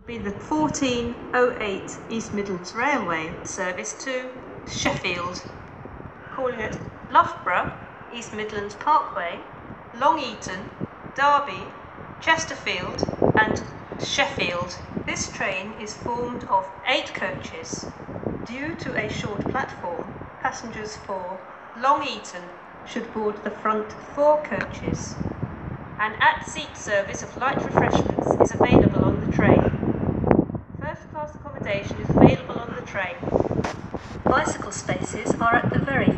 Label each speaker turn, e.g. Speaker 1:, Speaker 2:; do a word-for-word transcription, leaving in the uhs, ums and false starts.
Speaker 1: Be the fourteen oh eight East Midlands Railway service to Sheffield, calling at Loughborough, East Midlands Parkway, Long Eaton, Derby, Chesterfield and Sheffield. This train is formed of eight coaches. Due to a short platform, passengers for Long Eaton should board the front four coaches. An at-seat service of light refreshments is available on the train. First-class accommodation is available on the train. Bicycle spaces are at the very